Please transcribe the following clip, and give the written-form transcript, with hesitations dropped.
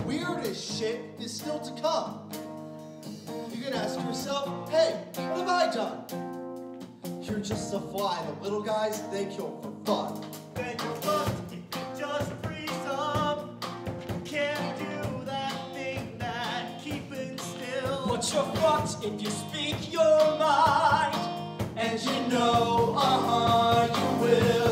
weirdest shit is still to come. You can ask yourself, hey, what have I done? You're just a fly. The little guys, they kill for fun. Then you're fucked if you just freeze up. Can't do that thing that keeping still. But you're fucked if you speak your mind. And you know, you will.